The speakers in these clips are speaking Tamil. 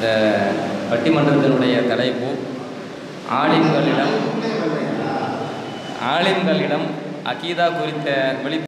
இந்த பட்டிமன்றத்தினுடைய தலைப்பு ஆலிம்களிடம் அகீதா குறித்த விழிப்புணர்வு.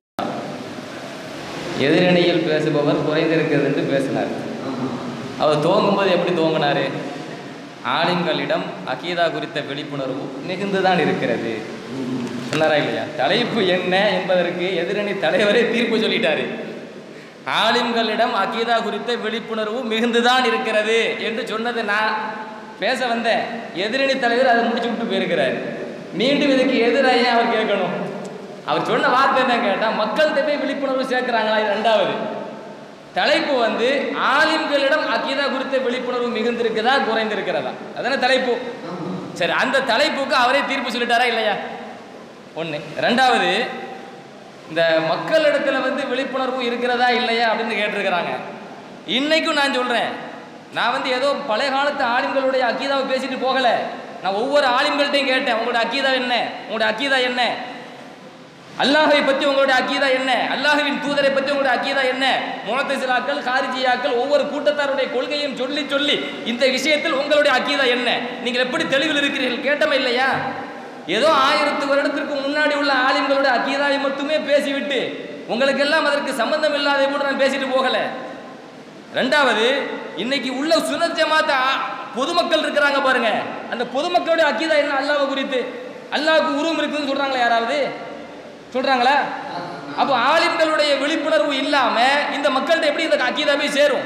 எதிரணியில் பேசுபவர் குறைந்திருக்கிறது என்று பேசினார். அவர் துவங்கும்போது எப்படி துவங்கினார்? ஆலிம்களிடம் அகீதா குறித்த விழிப்புணர்வு மிகுந்துதான் இருக்கிறது சொன்னாரா இல்லையா? தலைப்பு என்ன என்பதற்கு எதிரணி தலைவரே தீர்ப்பு சொல்லிட்டாரு. ஆலிம்களிடம் அகீதா குறித்த விழிப்புணர்வு மிகுந்துதான் இருக்கிறது என்று சொன்னது நான் பேச வந்தேன். எதிரணி தலைவர் அதை முடிச்சு விட்டு போயிருக்கிறார். மீண்டும் இதுக்கு எதிராக அவர் கேட்கணும். அவர் சொன்ன வார்த்தை என்ன கேட்டால், மக்கள்கிட்ட போய் விழிப்புணர்வு சேர்க்கிறாங்களா? இது ரெண்டாவது. தலைப்பு வந்து ஆலிம்களிடம் அகீதா குறித்த விழிப்புணர்வு மிகுந்திருக்குதா குறைந்திருக்கிறதா, அதான தலைப்பு. சரி, அந்த தலைப்புக்கு அவரே தீர்ப்பு சொல்லிட்டாரா இல்லையா? ஒன்று. ரெண்டாவது, இந்த மக்களிடத்தில் வந்து விழிப்புணர்வு இருக்கிறதா இல்லையா அப்படின்னு கேட்டிருக்கிறாங்க. இன்னைக்கும் நான் சொல்கிறேன், நான் வந்து ஏதோ பழைய காலத்து ஆலிம்களுடைய அக்கீதாவை பேசிட்டு போகலை. நான் ஒவ்வொரு ஆலிம்கள்ட்டையும் கேட்டேன், உங்களுடைய அக்கீதா என்ன, உங்களுடைய அக்கீதா என்ன, அல்லாஹை பற்றி உங்களுடைய அக்கீதா என்ன, அல்லாஹுவின் தூதரை பற்றி உங்களுடைய அக்கீதா என்ன, முஅத்தஸிலாக்கள் காரிஜியாக்கள் ஒவ்வொரு கூட்டத்தாருடைய கொள்கையும் சொல்லி சொல்லி இந்த விஷயத்தில் உங்களுடைய அக்கீதா என்ன, நீங்கள் எப்படி தெளிவில் இருக்கிறீர்கள் கேட்டமே இல்லையா? ஏதோ 1000 வருடத்திற்கு முன்னாடி உள்ள ஆலிம்களுடைய அக்கீதாவை மட்டுமே பேசிவிட்டு உங்களுக்கெல்லாம் அதற்கு சம்பந்தம் இல்லாத கூட நான் பேசிட்டு போகல. ரெண்டாவது, இன்னைக்கு உள்ள சுன்னத் ஜமாத் பொதுமக்கள் இருக்கிறாங்க பாருங்க, அந்த பொதுமக்களுடைய அக்கீதா என்ன அல்லாஹ் குறித்து? அல்லாஹ்வுக்கு உருவம் இருக்குன்னு சொல்றாங்களா? யாராவது சொல்றாங்களா? அப்போ ஆலிம்களுடைய விழிப்புணர்வு இல்லாம இந்த மக்கள்கிட்ட எப்படி இந்த அக்கீதாவே சேரும்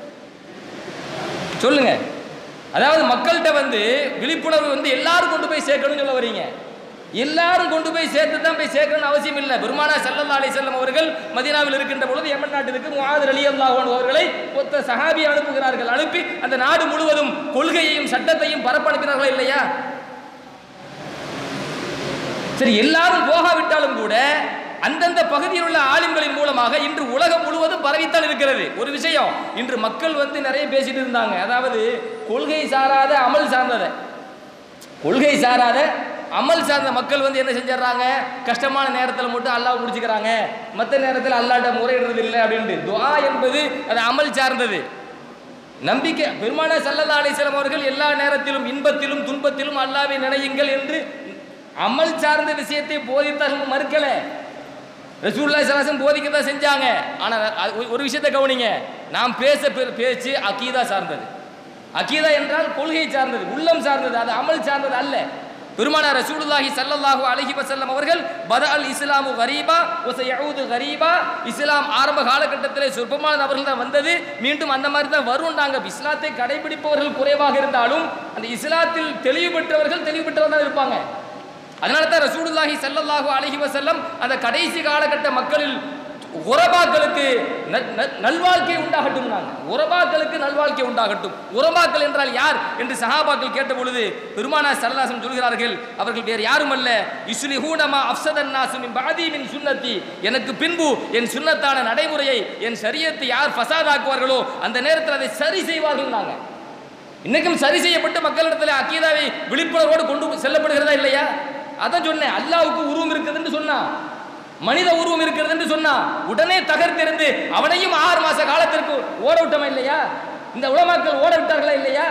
சொல்லுங்க? அதாவது மக்கள்கிட்ட வந்து விழிப்புணர்வு வந்து எல்லாரும் கொண்டு போய் சேர்க்கணும்னு சொல்ல வரீங்க. எல்லாரும் கொண்டு போய் சேர்த்து தான் போய் சேர்க்கணும்னு அவசியம் இல்லை. பெருமானார் ஸல்லல்லாஹு அலைஹி வஸல்லம் அவர்கள் மதீனாவில் இருக்கின்ற பொழுது யமன் நாட்டிற்கு முஆத் ரலியல்லாஹு அன்ஹு அவர்களை ஒத்த சஹாபி அனுப்புகிறார்கள். அனுப்பி அந்த நாடு முழுவதும் கொள்கையையும் சட்டத்தையும் பரப்பனுப்பினார்களா இல்லையா? சரி, எல்லாரும் போகாவிட்டாலும் கூட அந்தந்த பகுதியில் உள்ள ஆலிம்களின் மூலமாக இன்று உலகம் முழுவதும் பரவித்தான் இருக்கிறது. ஒரு விஷயம், இன்று மக்கள் வந்து நிறைய பேசிட்டு இருந்தாங்க, அதாவது கொள்கை சாராத அமல் சார்ந்ததை, கொள்கை சாராத அமல் சார்ந்த மக்கள் வந்து என்ன செஞ்சிடறாங்க, கஷ்டமான நேரத்தில் மட்டும் அல்லாஹ் முடிச்சுக்கிறாங்க, மற்ற நேரத்தில் அல்லாஹ்ட்ட முறையிடுறது இல்லை அப்படின்ட்டு. துஆ என்பது அது அமல் சார்ந்தது, நம்பிக்கை. பெருமானார் ஸல்லல்லாஹு அலைஹி வஸல்லம் அவர்கள் எல்லா நேரத்திலும் இன்பத்திலும் துன்பத்திலும் அல்லாஹ்வை நினையுங்கள் என்று அமல் சார்ந்த விஷயத்தை போதித்தார்கள், மறுக்கல. ரசூலுல்லாஹி ஸல்லல்லாஹு அலைஹி வஸல்லம் போதிக்கத்தான் செஞ்சாங்க. ஆனால் ஒரு விஷயத்தை கவனிங்க, நாம் பேச்சு அகீதா சார்ந்தது. அகீதா என்றால் கொள்கை சார்ந்தது, உள்ளம் சார்ந்தது, அது அமல் சார்ந்தது அல்ல. பெருமானார் ரசூலுல்லாஹி ஸல்லல்லாஹு அலைஹி வஸல்லம் அவர்கள் பதஅல் இஸ்லாமு கரீபா வ சயஊது கரீபா, இஸ்லாம் ஆரம்ப காலகட்டத்தில் சொற்பமான நபர்கள் தான் வந்தது, மீண்டும் அந்த மாதிரி தான் வரும்னாங்க. இஸ்லாத்தை கடைபிடிப்பவர்கள் குறைவாக இருந்தாலும் அந்த இஸ்லாத்தில் தெளிவு பெற்றவர்கள் தான் இருப்பாங்க. அதனால தான் ரசூலுல்லாஹி ஸல்லல்லாஹு அலைஹி வஸல்லம் அந்த கடைசி காலகட்ட மக்களில் உரபாக்களுக்கு நல்வாழ்க்கை உண்டாகட்டும், உரபாக்களுக்கு நல்வாழ்க்கை உண்டாகட்டும். உரபாக்கள் என்றால் யார் என்று சஹாபாக்கள் கேட்ட பொழுது பெருமானார் ஸல்லல்லாஹு அலைஹி வஸல்லம் சொல்கிறார்கள், அவர்கள் வேறு யாரும் அல்ல, யுஸ்லிஹூன மா அஃஸதன் நாஸு மின் பஅதி மின் சுன்னத்தி, எனக்கு பின்பு என் சுன்னத்தான நடைமுறையை, என் ஷரியத்தை யார் ஃபசாதாக்குவார்களோ அந்த நேரத்தில் அதை சரி செய்வார்கள். இன்னைக்கும் சரி செய்யப்பட்டு மக்களிடத்தில் அக்கீதாவை விழிப்புணர்வோடு கொண்டு செல்லப்படுகிறதா இல்லையா? அதான் சொன்னேன், அல்லாஹ்வுக்கு உருவம் இருக்குதுன்னு சொன்னா, மனித உருவம் இருக்கிறது என்று சொன்னா உடனே தகர்த்தெறிந்து அவனையும் 6 மாச காலத்திற்கு ஓட விட்டோமா இல்லையா? இந்த உலமாக்கள் ஓட விட்டார்களா இல்லையா?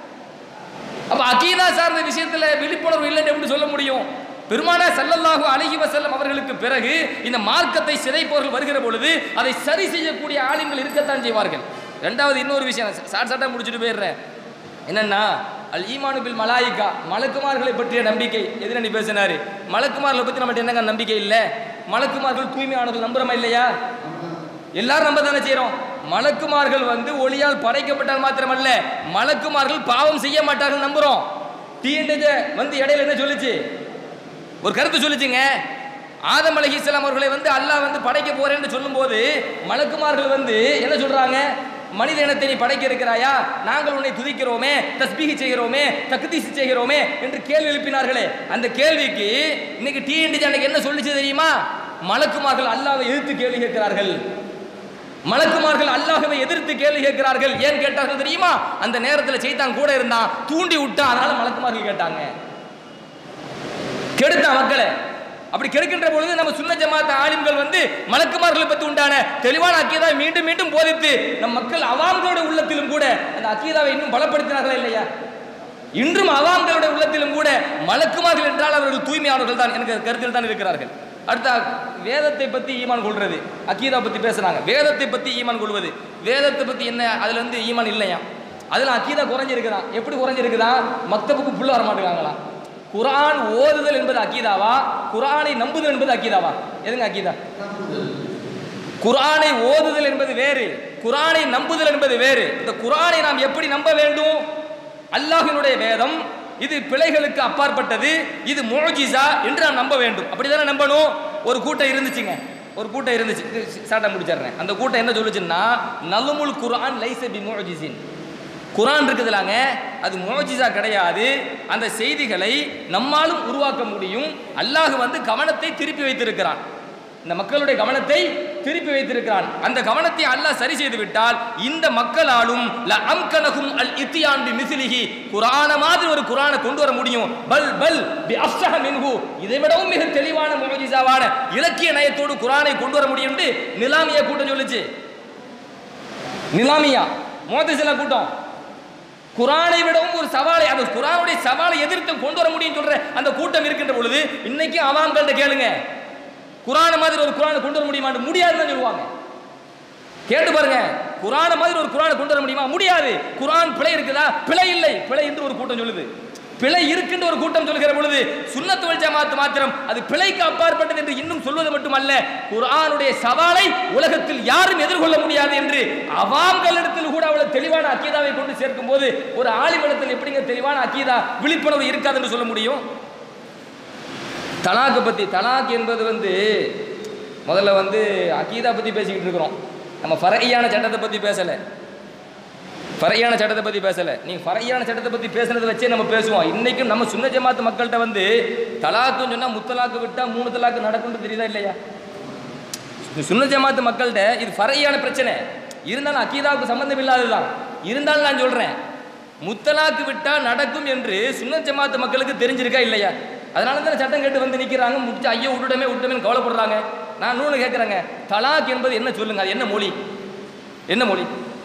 அப்ப அகீதா சார்ந்த விஷயத்துல விழிப்புணர்வு இல்லைன்னு எப்படி சொல்ல முடியும்? பெருமானார் ஸல்லல்லாஹு அலைஹி வஸல்லம் அவர்களுக்கு பிறகு இந்த மார்க்கத்தை சிதைப்பவர்கள் வருகிற பொழுது அதை சரி செய்யக்கூடிய ஆலிம்கள் இருக்கத்தான் செய்வார்கள். ரெண்டாவது, இன்னொரு விஷயம் சாட்டா முடிச்சுட்டு போயிடுறேன். என்னன்னா, அல் ஈமானு பில் மலாயிகா, மலக்குமார்களை பற்றிய நம்பிக்கை. எதிரணி பேசினாரு, மலக்குமார்களை பற்றி நம்மகிட்ட என்னங்க நம்பிக்கை இல்லை? மலக்குமார்கள் தூய்மையானவர்கள் நம்புறோமா இல்லையா? எல்லாரும் நம்ப தானே செய்யறோம். மலக்குமார்கள் வந்து ஒளியால் படைக்கப்பட்டால் மாத்திரமல்ல, மலக்குமார்கள் பாவம் செய்ய மாட்டார்கள் நம்புறோம். டிஎன்ஏ வந்து இடையில என்ன சொல்லுச்சு, ஒரு கருத்து சொல்லுச்சுங்க. ஆதம் அலைஹிஸ்ஸலாம் அவர்களை வந்து அல்லாஹ் வந்து படைக்க போறேன்னு சொல்லும் போது மலக்குமார்கள் வந்து என்ன சொல்றாங்க, மனித இனத்தை நீ படைக்க இருக்கிறாயா, நாங்கள் உன்னை துதிக்கிறோமே, தஸ்பீஹ் செய்கிறோமே, தக்தீஸ் செய்கிறோமே என்று கேள்வி எழுப்பினார்களே. அந்த கேள்விக்கு இன்னைக்கு டிஎன்டி அன்னைக்கு என்ன சொல்லிச்சு தெரியுமா? மலக்குமார்கள் அல்லாஹ்வை எதிர்த்து கேள்வி கேட்கிறார்கள். மலக்குமார்கள் அல்லாஹ்வை எதிர்த்து கேள்வி கேட்கிறார்கள். ஏன் கேட்டார்கள் தெரியுமா? அந்த நேரத்தில் சைத்தான் கூட இருந்தான், தூண்டி விட்டான், அதனால மலக்குமார்கள் கேட்டாங்க, கெடுத்தான் மக்களை. அப்படி கெடுக்கின்ற பொழுது நம்ம சுன்ன ஜமாத் ஆலிம்கள் வந்து மலக்குமார்களை பற்றி உண்டான தெளிவான அக்கீதாவை மீண்டும் மீண்டும் போதித்து நம் மக்கள் அவாம்களோட உள்ளத்திலும் கூட அந்த அக்கீதாவை இன்னும் பலப்படுத்தினார்களா இல்லையா? இன்றும் அவாம்களுடைய உள்ளத்திலும் கூட மலக்குமார்கள் என்றால் அவர்கள் தூய்மையானவர்கள் தான் எனக்கு கருத்தில் தான் இருக்கிறார்கள். அடுத்த வேதத்தை பற்றி ஈமான் கொள்வது, அக்கீதா பற்றி பேசுறாங்க. வேதத்தை பற்றி ஈமான் கொள்வது, வேதத்தை பற்றி என்ன, அதுல வந்து ஈமான் இல்லையா? அதில் அக்கீதா குறைஞ்சிருக்குதான். எப்படி குறைஞ்சிருக்குதா? மக்தபுக்கு புள்ள வர மாட்டேங்காங்களா? குர்ஆன் ஓதுதல் என்பது அக்கீதாவா, குர்ஆனை நம்புதல் என்பது அக்கீதாவா? எதுங்க அக்கீதா? குர்ஆனை ஓதுதல் என்பது வேறு, குர்ஆனை நம்புதல் என்பது வேறு. இந்த குர்ஆனை நாம் எப்படி நம்ப வேண்டும்? அல்லாஹ்வினுடைய வேதம், இது பிழைகளுக்கு அப்பாற்பட்டது, இது முஅஜிஸா என்று நாம் நம்ப வேண்டும். அப்படிதானே நம்பணும். ஒரு கூட்டம் இருந்துச்சுங்க, ஒரு கூட்டம் இருந்துச்சு, சாட்டா முடிச்சிடுறேன். அந்த கூட்டம் என்ன சொல்லுச்சுன்னா, நலுமுல் குர்ஆன் லைஸ பி முஅஜிஸின், குர்ஆன் இருக்குதுலாங்க, அது முஅஜிஸா கிடையாது, அந்த செய்திகளை நம்மாலும் உருவாக்க முடியும். அல்லாஹ் வந்து கவனத்தை திருப்பி வைத்திருக்கிறான், இந்த மக்களுடைய கவனத்தை திருப்பி வைத்திருக்கிறான். அந்த கவனத்தை அல்லாஹ் சரி செய்து விட்டால் இந்த மக்களாலும் லஅம்கனஹும் அல் இத்தியான் பிமிஸ்லிஹி, குர்ஆன மாதிரி ஒரு குர்ஆனை கொண்டு வர முடியும். பல் பல் பி அஃஸஹ மின்ஹு, இதை விடவும் மிக தெளிவான முஅஜிஸாவான இலக்கிய நயத்தோடு குர்ஆனை கொண்டு வர முடியும் என்று நிலாமியா கூட்டம் சொல்லுச்சு. நிலாமியா முஅத்தஸிலா கூட்டம் குர்ஆனை விடவும் ஒரு சவாலை, அந்த குர்ஆனுடைய சவாலை எதிர்த்து கொண்டு வர முடியும் சொல்ற அந்த கூட்டம் இருக்கின்ற பொழுது இன்னைக்கு அவாம்கள்ட்ட கேளுங்க, குர்ஆன் மாதிரி ஒரு குர்ஆனை கொண்டு வர முடியுமா? முடியாதுன்னு சொல்லுவாங்க. கேட்டு பாருங்க, குர்ஆன் மாதிரி ஒரு குர்ஆனை கொண்டு வர முடியுமா? முடியாது. குர்ஆன் பிழை இருக்குதா? பிழை இல்லை, பிழை என்று ஒரு கூட்டம் சொல்லுது. பிழை இருக்கின்ற ஒரு கூட்டம் சொல்கிற பொழுது சுன்னத் வல் ஜமாத் மாத்திரம் அது பிழைக்கு அப்பாற்பட்டது என்று இன்னும் சொல்வது மட்டுமல்ல, குர்ஆனுடைய சவாலை உலகத்தில் யாரும் எதிர்கொள்ள முடியாது என்று அவாம்களிடத்தில் கூட அவ்வளவு தெளிவான அக்கீதாவை கொண்டு சேர்க்கும் போது ஒரு ஆலிமிடத்தில் எப்படிங்க தெளிவான அக்கீதா விழிப்புணர்வு இருக்காது என்று சொல்ல முடியும்? தலாக்கு பற்றி, தலாக் என்பது வந்து முதல்ல வந்து அக்கீதா பற்றி பேசிக்கிட்டு இருக்கிறோம், நம்ம ஃபர்ஈயான சட்டத்தை பற்றி பேசலை, ஃபர்ஈயான சட்டத்தை பற்றி பேசலை. நீங்கள் ஃபர்ஈயான சட்டத்தை பற்றி பேசுனதை வச்சே நம்ம பேசுவோம். இன்றைக்கும் நம்ம சுன்ன ஜமாத் மக்கள்கிட்ட வந்து தலாக்குன்னு சொன்னால் முத்தலாக்கு விட்டால் 3 தலாக்கு நடக்கும்னு தெரியுதா இல்லையா? சுன்ன ஜமாத் மக்கள்கிட்ட இது ஃபர்ஈயான பிரச்சனை இருந்தாலும் அக்கீதாவுக்கு சம்பந்தம் இல்லாததுதான். இருந்தாலும் நான் சொல்கிறேன், முத்தலாக்கு விட்டால் நடக்கும் என்று சுன்ன ஜமாத் மக்களுக்கு தெரிஞ்சிருக்கா இல்லையா? அதனால தான் சட்டம் கேட்டு வந்து நிற்கிறாங்க, முடிச்சு ஐயோ விட்டுட்டமே கவலைப்படுறாங்க. நான் இன்னொன்று கேட்குறேங்க, தலாக் என்பது என்ன சொல்லுங்க, அது என்ன மொழி? என்ன மொழி?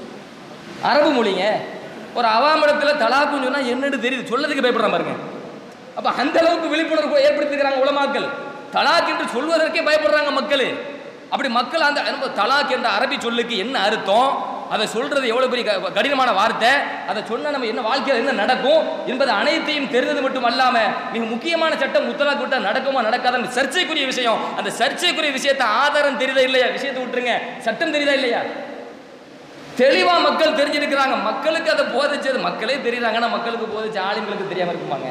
அரபு மொழிங்க. ஒரு அவாமிடத்தில் தலாக்குன்னு சொன்னால் என்னன்னு தெரியுது, சொல்லதுக்கு பயப்படுறாங்க பாருங்க. அப்போ அந்த அளவுக்கு விழிப்புணர்வு ஏற்படுத்திக்கிறாங்க உலமாக்கள். தலாக் என்று சொல்வதற்கே பயப்படுறாங்க மக்கள். அப்படி மக்கள் அந்த தலாக் என்ற அரபி சொல்லுக்கு என்ன அர்த்தம், அதை சொல்றது எவ்வளவு பெரிய கடினமான வார்த்தை, அதை சொன்னால் நம்ம என்ன வாழ்க்கையில் என்ன நடக்கும் என்பது அனைத்தையும் தெரிந்தது மட்டும் அல்லாம மிக முக்கியமான சட்டம் முத்தலாக் விட்டா நடக்குமா நடக்காத சர்ச்சைக்குரிய விஷயம். அந்த சர்ச்சைக்குரிய விஷயத்தை ஆதாரம் தெரியுதா இல்லையா? விஷயத்தை விட்டுருங்க, சட்டம் தெரியுதா இல்லையா? தெளிவா மக்கள் தெரிஞ்சிருக்கிறாங்க. மக்களுக்கு அதை போதிச்சது மக்களே தெரியுறாங்கன்னா மக்களுக்கு போதிச்ச ஆளுங்களுக்கு தெரியாம இருக்குமாங்க?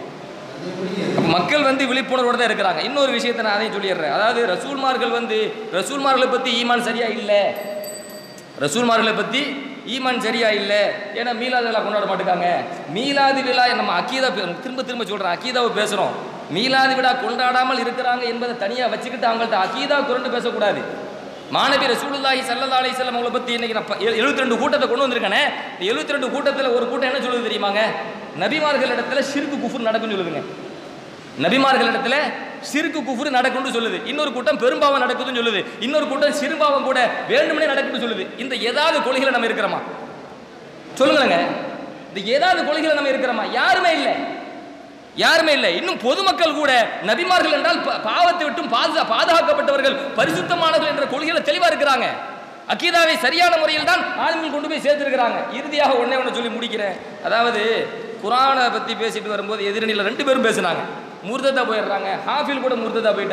மக்கள் வந்து விழிப்புணர்வோடு தான் இருக்கிறாங்க. இன்னொரு விஷயத்தை நான் அதையும் சொல்லிடுறேன். அதாவது ரசூல்மார்களை பற்றி ஈமான் சரியா இல்லை, ரசூல்மார்களை பற்றி ஈமான் சரியா இல்லை. ஏன்னா மீலாது விழா கொண்டாட மாட்டேங்காங்க. மீலாது விழா நம்ம அக்கீதா திரும்ப சொல்கிறேன், அக்கீதாவை பேசுகிறோம். மீலாது விழா கொண்டாடாமல் இருக்கிறாங்க என்பதை தனியாக வச்சுக்கிட்டு அவங்கள்ட்ட அக்கீதா குரண்டு பேசக்கூடாது. மாநபி ரசூலுல்லாஹி ஸல்லல்லாஹு அலைஹி வஸல்லம் அவங்களை பற்றி இன்னைக்கு நான் 72 கூட்டத்தை கொண்டு வந்திருக்கேனே. 72 கூட்டத்தில் ஒரு கூட்டம் என்ன சொல்லுது தெரியுமாங்க? நபிமார்களிடத்தில் ஷிர்கு குஃப்ர் நடக்கும்னு சொல்லுதுங்க. நபிமார்களிடத்தில் ஷிர்கு குஃப்ர் நடக்கும்னு சொல்லுது. இன்னொரு கூட்டம் பெரும்பாவம் நடக்குதுன்னு சொல்லுது. இன்னொரு கூட்டம் சிறுபாவம் கூட வேண்டுமனே நடக்கும்னு சொல்லுது. இந்த ஏதாவது கொள்கையில் நம்ம இருக்கிறோமா? சொல்லுங்க. இந்த ஏதாவது கொள்கையில் நம்ம இருக்கிறோமா? யாருமே இல்லை, யாருமே இல்லை. இன்னும் பொதுமக்கள் கூட நபிமார்கள் என்றால் பாவத்தை விட்டும் பாதுகாக்கப்பட்டவர்கள், பரிசுத்தமானவர்கள் என்ற கொள்கையில தெளிவா இருக்கிறாங்க. அக்கீதாவை சரியான முறையில் தான் ஆளுமையில் கொண்டு போய் சேர்த்திருக்கிறாங்க. இறுதியாக ஒண்ணே சொல்லி முடிக்கிறேன். அதாவது குர்ஆனை பத்தி பேசிட்டு வரும்போது எதிரணியில் 2 பேரும் பேசினாங்க, முர்ததா போயிடுறாங்க. ஹாஃபில் கூட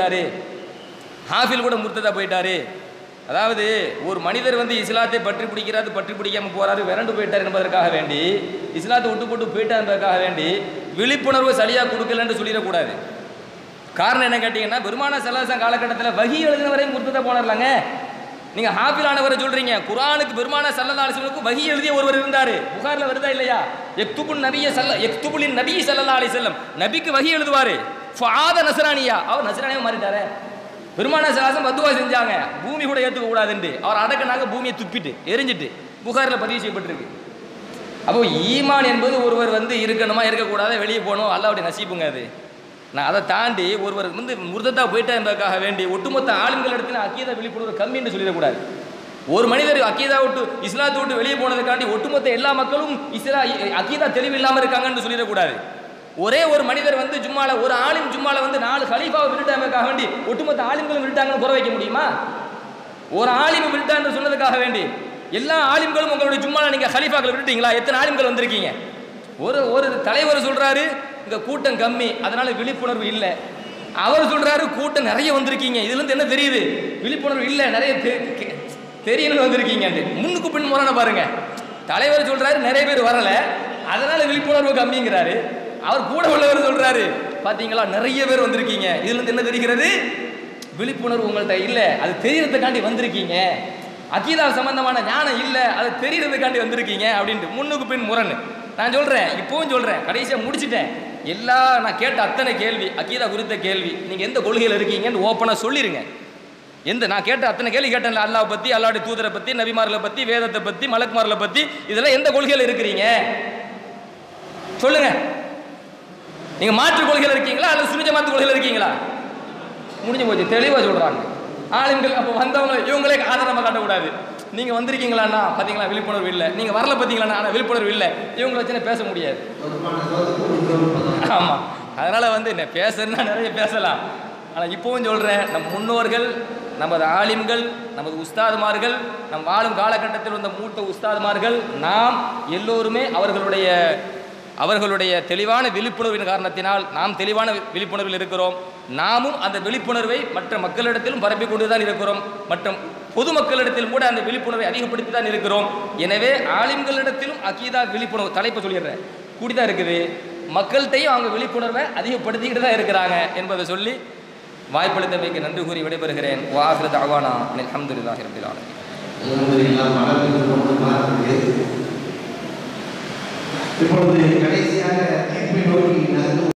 முர்ததா போயிட்டாரு. அதாவது ஒரு மனிதர் வந்து இஸ்லாத்தை பற்றி பிடிக்காம போறாரு, விரண்டு போயிட்டார் என்பதற்காக வேண்டி, இஸ்லாத்தை விட்டு போட்டு போயிட்டார் என்பதற்காக வேண்டி விழிப்புணர்வு சரியா கொடுக்கலன்னு சொல்லிடக்கூடாது. காரணம் என்ன கேட்டீங்கன்னா, பெருமான ஸல்லல்லாஹு காலகட்டத்தில் வஹி எழுதின வரையும் முர்ததா போனார்லாங்க. நீங்க ஹாஃபிலானவரை சொல்றீங்க, குர்ஆனுக்கு பெருமான ஸல்லல்லாஹு அலைஹி வஸல்லம் வஹி எழுதிய ஒருவர் இருந்தாரு. புகாரில் வருதா இல்லையா? யக்துபுன் நபி ஸல்லல்லாஹு அலைஹி வஸல்லம், நபிக்கு வஹி எழுதுவாரு. ஃபஆத நஸ்ரானியா, அவர் நஸ்ரானியா மாறிட்டாரே. பெருமான ஸல்லல்லாஹு பத்துவா செஞ்சாங்க, பூமி கூட ஏற்றுக்க கூடாதுன்னு. அவர் அடக்கினாங்க, பூமியை துப்பிட்டு எரிஞ்சிட்டு. புகாரில் பதிவு செய்யப்பட்டிருக்கு. அப்போ ஈமான் என்பது ஒருவர் வந்து இருக்கணுமா இருக்கக்கூடாது, வெளியே போகணும், அல்லாஹ்வுடைய நசீபுங்க அது. நான் அதை தாண்டி ஒருவர் வந்து முர்தத்தா போயிட்டா என்பதற்காக வேண்டி ஒட்டுமொத்த ஆளுங்கள் இடத்துல அக்கீதா விழிப்புணர்வு கம்மின்னு சொல்லிடக்கூடாது. ஒரு மனிதர் அக்கீதா விட்டு இஸ்லாத்தை விட்டு வெளியே போனதுக்காண்டி ஒட்டுமொத்த எல்லா மக்களும் அக்கீதா தெளிவு இல்லாமல் இருக்காங்கன்னு சொல்லிடக்கூடாது. ஒரே ஒரு மனிதர் வந்து ஜும்மால ஒரு ஆலிம் ஜும்மால வந்து 4 கலீஃபாவை விட்டுட்டாமக்காக வேண்டி ஒட்டுமொத்த ஆலிம்களும் விட்டுட்டாங்கன்னு குறை வைக்க முடியுமா? ஒரு ஆலிம் விட்டுட்டான்னு சொன்னதுக்காக வேண்டி எல்லா ஆலிம்களும் உங்களுடைய ஜும்மால நீங்க கலீஃபாக்களை விட்டுட்டீங்களா? எத்தனை ஆலிம்கள் வந்திருக்கீங்க? ஒரு தலைவர் சொல்றாரு இங்க கூட்டம் கம்மி, அதனால விழிப்புணர்வு இல்லை. அவர் சொல்றாரு கூட்டம் நிறைய வந்திருக்கீங்க, இதுல இருந்து என்ன தெரியுது? விழிப்புணர்வு இல்லை, நிறைய தெரியணும் வந்திருக்கீங்க. முன்னுக்கு பின் முரணை பாருங்க. தலைவர் சொல்றாரு நிறைய பேர் வரல, அதனால விழிப்புணர்வு கம்மிங்கிறாரு. அவர் கூட உள்ளவர் சொல்றாரு பாத்தீங்களா நிறைய பேர் வந்திருக்கீங்க, இதுல இருந்து என்ன தெரிகிறது? விழிப்புணர்வு உங்கள்கிட்ட இல்லை, அது தெரியறதுக்காண்டி வந்திருக்கீங்க. அக்கீதா சம்பந்தமான ஞானம் இல்லை, அது தெரியறதுக்காண்டி வந்திருக்கீங்க அப்படின்ட்டு முன்னுக்கு பின் முரண். நான் சொல்றேன், இப்பவும் சொல்றேன், கடைசியா முடிச்சுட்டேன். நான் கேட்ட அத்தனை கேள்வி அக்கீதா குறித்த கேள்வி, நீங்க எந்த கொள்கையில் இருக்கீங்கன்னு ஓப்பனா சொல்லிருங்க. நான் கேட்ட அத்தனை கேள்வி கேட்டேன்ல, அல்லாஹ் பத்தி, அல்லாஹ்வுடைய தூதரை பத்தி, நபிமார்களை பத்தி, வேதத்தை பத்தி, மலக்குமார்களை பத்தி, இதெல்லாம் எந்த கொள்கையில் இருக்கிறீங்க சொல்லுங்க. நீங்க மாற்று கொள்கையில் இருக்கீங்களா அல்லது சுன்னி ஜமாத் கொள்கையில் இருக்கீங்களா? முடிஞ்சு போச்சு, தெளிவா சொல்றாங்க ஆளுங்கள். அப்போ வந்தவங்க இவங்களே ஆதாரமா காட்டக்கூடாது. நீங்க வந்திருக்கீங்களாண்ணா பாத்தீங்களா விழிப்புணர்வு இல்லை, நீங்க வரல பாத்தீங்களா ஆனா விழிப்புணர்வு இல்லை, இவங்களை வச்சு பேச முடியாது. ஆமா, அதனால வந்து என்ன பேசுறதுன்னா நிறைய பேசலாம். ஆனா இப்பவும் சொல்றேன், நம் முன்னோர்கள், நமது ஆலிம்கள், நமது உஸ்தாதுமார்கள், நம் வாழும் காலகட்டத்தில் வந்த மூத்த உஸ்தாதுமார்கள், நாம் எல்லோருமே அவர்களுடைய தெளிவான விழிப்புணர்வின் காரணத்தினால் நாம் தெளிவான விழிப்புணர்வில் இருக்கிறோம். நாமும் அந்த விழிப்புணர்வை மற்ற மக்களிடத்திலும் பரப்பிக் கொண்டு தான் இருக்கிறோம். மற்றும் பொதுமக்களிடத்திலும் கூட அந்த விழிப்புணர்வை அதிகப்படுத்தி தான் இருக்கிறோம். எனவே ஆலிம்களிடத்திலும் அக்கீதா விழிப்புணர்வு தலைப்பு சொல்லிடுறேன் கூடிதான் இருக்குது. மக்கள்கிட்டையும் அவங்க விழிப்புணர்வை அதிகப்படுத்திக்கிட்டு தான் இருக்கிறாங்க என்பதை சொல்லி வாய்ப்பளித்தமைக்கு நன்றி கூறி விடைபெறுகிறேன். வாஹிரு தஅவானா அல்ஹம்துலில்லாஹி ரப்பில் ஆலமீன். இப்பொழுது கடைசியாக